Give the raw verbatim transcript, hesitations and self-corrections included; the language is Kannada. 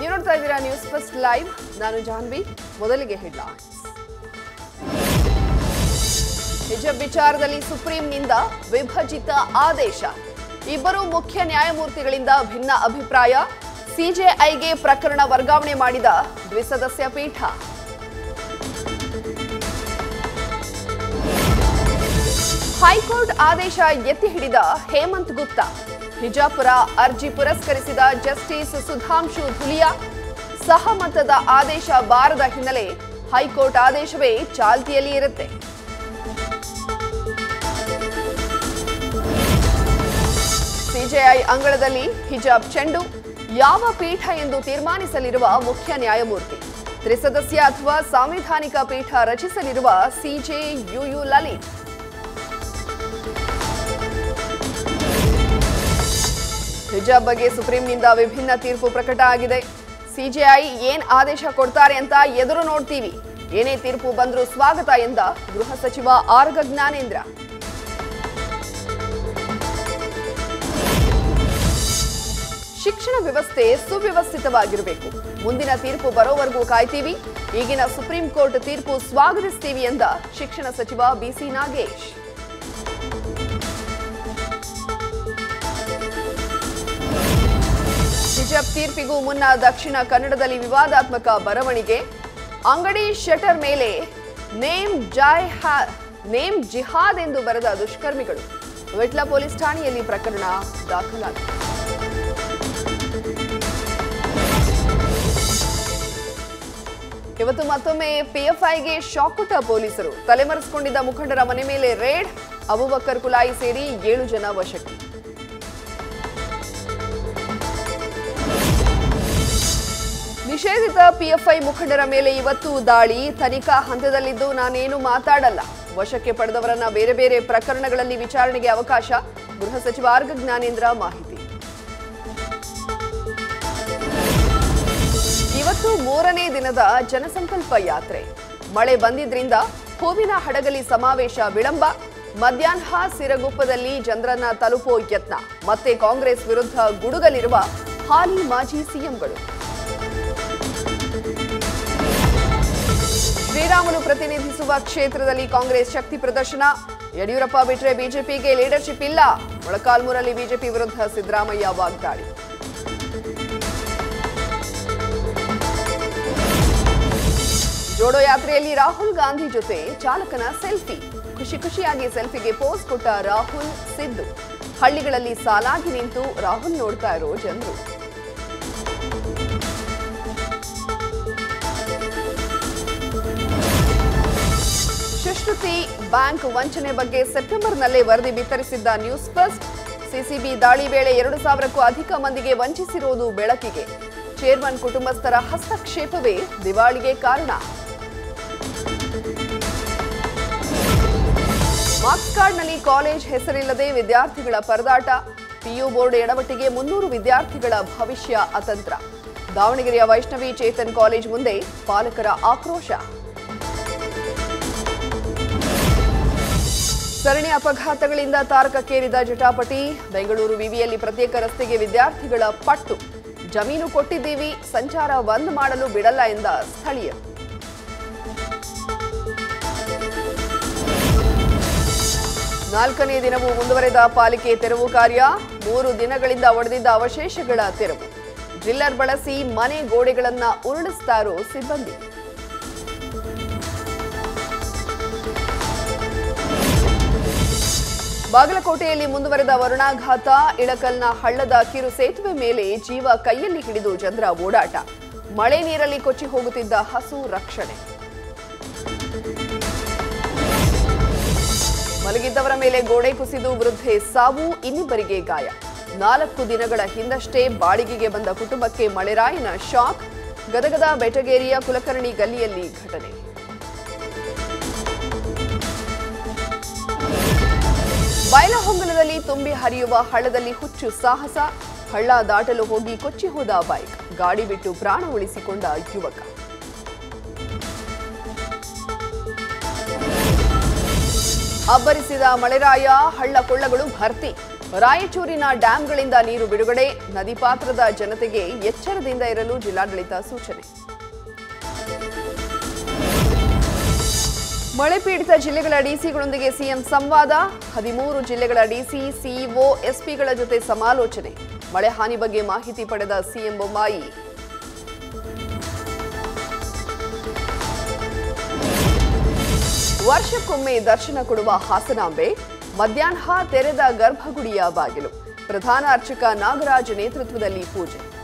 ನೀವು ನೋಡ್ತಾ ಇದ್ದೀರಾ ನ್ಯೂಸ್ ಫಸ್ಟ್ ಲೈವ್. ನಾನು ಜಾನ್ವಿ. ಮೊದಲಿಗೆ ಹೆಡ್ಲೈನ್ಸ್. ಹಿಜಾಬ್ ವಿಚಾರದಲ್ಲಿ ಸುಪ್ರೀಂನಿಂದ ವಿಭಜಿತ ಆದೇಶ. ಇಬ್ಬರು ಮುಖ್ಯ ನ್ಯಾಯಮೂರ್ತಿಗಳಿಂದ ಭಿನ್ನ ಅಭಿಪ್ರಾಯ. ಸಿಜೆಐಗೆ ಪ್ರಕರಣ ವರ್ಗಾವಣೆ ಮಾಡಿದ ದ್ವಿಸದಸ್ಯ ಪೀಠ. ಹೈಕೋರ್ಟ್ ಆದೇಶ ಎತ್ತಿ ಹಿಡಿದ ಹೇಮಂತ್ ಗುಪ್ತಾ. ಹಿಜಾಬ್ ಪರ ಅರ್ಜಿ ಪುರಸ್ಕರಿಸಿದ ಜಸ್ಟಿಸ್ ಸುಧಾಂಶು ಧುಲಿಯಾ. ಸಹಮತದ ಆದೇಶ ಬಾರದ ಹಿನ್ನೆಲೆ ಹೈಕೋರ್ಟ್ ಆದೇಶವೇ ಚಾಲ್ತಿಯಲ್ಲಿ ಇರುತ್ತೆ. ಸಿಜೆಐ ಅಂಗಳದಲ್ಲಿ ಹಿಜಾಬ್ ಚೆಂಡು. ಯಾವ ಪೀಠ ಎಂದು ತೀರ್ಮಾನಿಸಲಿರುವ ಮುಖ್ಯ ನ್ಯಾಯಮೂರ್ತಿ. ತ್ರಿಸದಸ್ಯ ಅಥವಾ ಸಾಂವಿಧಾನಿಕ ಪೀಠ ರಚಿಸಲಿರುವ ಸಿಜೆ ಯುಯು ಲಲಿತ್. ಹಿಜಾಬ್ ಬಗ್ಗೆ ಸುಪ್ರೀಂನಿಂದ ವಿಭಿನ್ನ ತೀರ್ಪು ಪ್ರಕಟ ಆಗಿದೆ. ಸಿಜೆಐ ಏನ್ ಆದೇಶ ಕೊಡ್ತಾರೆ ಅಂತ ಎದುರು ನೋಡ್ತೀವಿ. ಏನೇ ತೀರ್ಪು ಬಂದರೂ ಸ್ವಾಗತ ಎಂದ ಗೃಹ ಸಚಿವ ಆರ್ ಜ್ಞಾನೇಂದ್ರ. ಶಿಕ್ಷಣ ವ್ಯವಸ್ಥೆ ಸುವ್ಯವಸ್ಥಿತವಾಗಿರಬೇಕು. ಮುಂದಿನ ತೀರ್ಪು ಬರೋವರೆಗೂ ಕಾಯ್ತೀವಿ. ಈಗಿನ ಸುಪ್ರೀಂ ಕೋರ್ಟ್ ತೀರ್ಪು ಸ್ವಾಗತಿಸ್ತೀವಿ ಎಂದ ಶಿಕ್ಷಣ ಸಚಿವ ಬಿಸಿ ನಾಗೇಶ್. ಹಿಜಾಬ್ ತೀರ್ಪಿಗೂ ಮುನ್ನ ದಕ್ಷಿಣ ಕನ್ನಡದಲ್ಲಿ ವಿವಾದಾತ್ಮಕ ಬರವಣಿಗೆ. ಅಂಗಡಿ ಶಟರ್ ಮೇಲೆ ನೇಮ್ ಜಾಯ್ ನೇಮ್ ಜಿಹಾದ್ ಎಂದು ಬರೆದ ದುಷ್ಕರ್ಮಿಗಳು. ವಿಟ್ಲ ಪೊಲೀಸ್ ಠಾಣೆಯಲ್ಲಿ ಪ್ರಕರಣ ದಾಖಲಾಗಿದೆ. ಇವತ್ತು ಮತ್ತೊಮ್ಮೆ ಪಿಎಫ್ಐಗೆ ಶಾಕ್ ಕೊಟ್ಟ ಪೊಲೀಸರು. ತಲೆಮರೆಸಿಕೊಂಡಿದ್ದ ಮುಖಂಡರ ಮನೆ ಮೇಲೆ ರೇಡ್. ಅಬೂಬಕರ್ ಕುಲಾಯಿ ಸೇರಿ ಏಳು ಜನ ವಶಕ್ಕೆ. ನಿಷೇಧಿತ ಪಿಎಫ್ಐ ಮುಖಂಡರ ಮೇಲೆ ಇವತ್ತು ದಾಳಿ. ತನಿಖಾ ಹಂತದಲ್ಲಿದ್ದು ನಾನೇನು ಮಾತಾಡಲ್ಲ. ವಶಕ್ಕೆ ಪಡೆದವರನ್ನ ಬೇರೆ ಬೇರೆ ಪ್ರಕರಣಗಳಲ್ಲಿ ವಿಚಾರಣೆಗೆ ಅವಕಾಶ. ಗೃಹ ಸಚಿವ ಆರ್ ಜ್ಞಾನೇಂದ್ರ ಮಾಹಿತಿ. ಇವತ್ತು ಮೂರನೇ ದಿನದ ಜನಸಂಕಲ್ಪ ಯಾತ್ರೆ. ಮಳೆ ಬಂದಿದ್ರಿಂದ ಹೂವಿನ ಹಡಗಲಿ ಸಮಾವೇಶ ವಿಳಂಬ. ಮಧ್ಯಾಹ್ನ ಸಿರಗುಪ್ಪದಲ್ಲಿ ಜನರನ್ನ ತಲುಪೋ ಯತ್ನ. ಮತ್ತೆ ಕಾಂಗ್ರೆಸ್ ವಿರುದ್ಧ ಗುಡುಗಲಿರುವ ಹಾಲಿ ಮಾಜಿ ಸಿಎಂಗಳು. ಶ್ರೀರಾಮುಲು ಪ್ರತಿನಿಧಿಸುವ ಕ್ಷೇತ್ರದಲ್ಲಿ ಕಾಂಗ್ರೆಸ್ ಶಕ್ತಿ ಪ್ರದರ್ಶನ. ಯಡಿಯೂರಪ್ಪ ಬಿಟ್ಟರೆ ಬಿಜೆಪಿಗೆ ಲೀಡರ್ಶಿಪ್ ಇಲ್ಲ. ಮೊಳಕಾಲ್ಮೂರಲ್ಲಿ ಬಿಜೆಪಿ ವಿರುದ್ಧ ಸಿದ್ದರಾಮಯ್ಯ ವಾಗ್ದಾಳಿ. ಜೋಡೋ ಯಾತ್ರೆಯಲ್ಲಿ ರಾಹುಲ್ ಗಾಂಧಿ ಜೊತೆ ಚಾಲಕನ ಸೆಲ್ಫಿ. ಖುಷಿ ಖುಷಿಯಾಗಿ ಸೆಲ್ಫಿಗೆ ಪೋಸ್ ಕೊಟ್ಟ ರಾಹುಲ್ ಸಿದ್ದು. ಹಳ್ಳಿಗಳಲ್ಲಿ ಸಾಲಾಗಿ ನಿಂತು ರಾಹುಲ್ ನೋಡ್ತಾ ಇರೋ ಜನರು. ಸುಶ್ರುತಿ ಬ್ಯಾಂಕ್ ವಂಚನೆ ಬಗ್ಗೆ ಸೆಪ್ಟೆಂಬರ್ನಲ್ಲೇ ವರದಿ ಬಿತ್ತರಿಸಿದ್ದ ನ್ಯೂಸ್ ಫಸ್ಟ್. ಸಿಸಿಬಿ ದಾಳಿ ವೇಳೆ ಎರಡು ಸಾವಿರಕ್ಕೂ ಅಧಿಕ ಮಂದಿಗೆ ವಂಚಿಸಿರುವುದು ಬೆಳಕಿಗೆ. ಚೇರ್ಮನ್ ಕುಟುಂಬಸ್ಥರ ಹಸ್ತಕ್ಷೇಪವೇ ದಿವಾಳಿಗೆ ಕಾರಣ. ಮಾರ್ಕ್ಸ್ ಕಾರ್ಡ್ನಲ್ಲಿ ಕಾಲೇಜ್ ಹೆಸರಿಲ್ಲದೆ ವಿದ್ಯಾರ್ಥಿಗಳ ಪರದಾಟ. ಪಿಯು ಬೋರ್ಡ್ ಎಡವಟ್ಟಿಗೆ ಮುನ್ನೂರು ವಿದ್ಯಾರ್ಥಿಗಳ ಭವಿಷ್ಯ ಅತಂತ್ರ. ದಾವಣಗೆರೆಯ ವೈಷ್ಣವಿ ಚೇತನ್ ಕಾಲೇಜ್ ಮುಂದೆ ಪಾಲಕರ ಆಕ್ರೋಶ. ಸರಣಿ ಅಪಘಾತಗಳಿಂದ ತಾರಕಕ್ಕೇರಿದ ಜಟಾಪಟಿ. ಬೆಂಗಳೂರು ವಿವಿಯಲ್ಲಿ ಪ್ರತ್ಯೇಕ ರಸ್ತೆಗೆ ವಿದ್ಯಾರ್ಥಿಗಳ ಪಟ್ಟು. ಜಮೀನು ಕೊಟ್ಟಿದ್ದೀವಿ, ಸಂಚಾರ ಬಂದ್ ಮಾಡಲು ಬಿಡಲ್ಲ ಎಂದ ಸ್ಥಳೀಯರು. ನಾಲ್ಕನೇ ದಿನವೂ ಮುಂದುವರೆದ ಪಾಲಿಕೆ ತೆರವು ಕಾರ್ಯ. ಮೂರು ದಿನಗಳಿಂದ ಒಡೆದಿದ್ದ ಅವಶೇಷಗಳ ತೆರವು. ಡ್ರಿಲ್ಲರ್ ಬಳಸಿ ಮನೆ ಗೋಡೆಗಳನ್ನ ಉರುಳಿಸ್ತಾರೋ ಸಿಬ್ಬಂದಿ. ಬಾಗಲಕೋಟೆಯಲ್ಲಿ ಮುಂದುವರೆದ ವರುಣಾಘಾತ. ಇಳಕಲ್ನ ಹಳ್ಳದ ಕಿರು ಸೇತುವೆ ಮೇಲೆ ಜೀವ ಕೈಯಲ್ಲಿ ಹಿಡಿದು ಜನರ ಓಡಾಟ. ಮಳೆ ನೀರಲ್ಲಿ ಕೊಚ್ಚಿ ಹೋಗುತ್ತಿದ್ದ ಹಸು ರಕ್ಷಣೆ. ಮಲಗಿದ್ದವರ ಮೇಲೆ ಗೋಡೆ ಕುಸಿದು ವೃದ್ಧೆ ಸಾವು. ಇನ್ನಿಬ್ಬರಿಗೆ ಗಾಯ. ನಾಲ್ಕು ದಿನಗಳ ಹಿಂದಷ್ಟೇ ಬಾಡಿಗೆಗೆ ಬಂದ ಕುಟುಂಬಕ್ಕೆ ಮಳೆರಾಯಿನ ಶಾಕ್. ಗದಗದ ಬೆಟಗೇರಿಯ ಕುಲಕರ್ಣಿ ಗಲ್ಲಿಯಲ್ಲಿ ಘಟನೆ. ಬೈಲಹೊಂಗಲದಲ್ಲಿ ತುಂಬಿ ಹರಿಯುವ ಹಳ್ಳದಲ್ಲಿ ಹುಚ್ಚು ಸಾಹಸ. ಹಳ್ಳ ದಾಟಲು ಹೋಗಿ ಕೊಚ್ಚಿ ಹೋದ ಬೈಕ್. ಗಾಡಿ ಬಿಟ್ಟು ಪ್ರಾಣ ಉಳಿಸಿಕೊಂಡ ಯುವಕ. ಅಬ್ಬರಿಸಿದ ಮಳೆರಾಯ. ಹಳ್ಳ ಕೊಳ್ಳಗಳು ಭರ್ತಿ. ರಾಯಚೂರಿನ ಡ್ಯಾಂಗಳಿಂದ ನೀರು ಬಿಡುಗಡೆ, ನದಿ ಪಾತ್ರದ ಜನತೆಗೆ ಎಚ್ಚರದಿಂದ ಇರಲು ಜಿಲ್ಲಾಡಳಿತ ಸೂಚನೆ. ಮಳೆ ಪೀಡಿತ ಜಿಲ್ಲೆಗಳ ಡಿಸಿಗಳೊಂದಿಗೆ ಸಿಎಂ ಸಂವಾದ, ಹದಿಮೂರು ಜಿಲ್ಲೆಗಳ ಡಿಸಿ, ಸಿಇಒ, ಎಸ್ಪಿಗಳ ಜೊತೆ ಸಮಾಲೋಚನೆ. ಮಳೆ ಹಾನಿ ಬಗ್ಗೆ ಮಾಹಿತಿ ಪಡೆದ ಸಿಎಂ ಬೊಮ್ಮಾಯಿ. ವರ್ಷಕ್ಕೊಮ್ಮೆ ದರ್ಶನ ಕೊಡುವ ಹಾಸನಾಂಬೆ, ಮಧ್ಯಾಹ್ನ ತೆರೆದ ಗರ್ಭಗುಡಿಯ ಬಾಗಿಲು. ಪ್ರಧಾನ ಅರ್ಚಕ ನಾಗರಾಜ್ ನೇತೃತ್ವದಲ್ಲಿ ಪೂಜೆ.